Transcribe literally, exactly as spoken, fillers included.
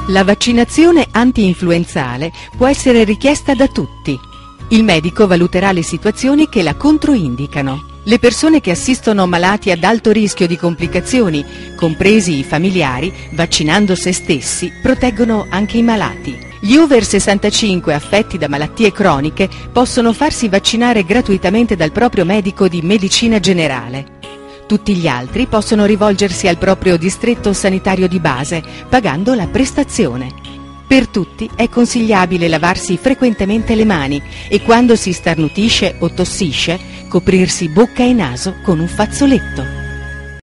La vaccinazione anti-influenzale può essere richiesta da tutti. Il medico valuterà le situazioni che la controindicano. Le persone che assistono malati ad alto rischio di complicazioni, compresi i familiari, vaccinando se stessi, proteggono anche i malati. Gli over sessantacinque affetti da malattie croniche possono farsi vaccinare gratuitamente dal proprio medico di medicina generale. Tutti gli altri possono rivolgersi al proprio distretto sanitario di base, pagando la prestazione. Per tutti è consigliabile lavarsi frequentemente le mani e quando si starnutisce o tossisce, coprirsi bocca e naso con un fazzoletto.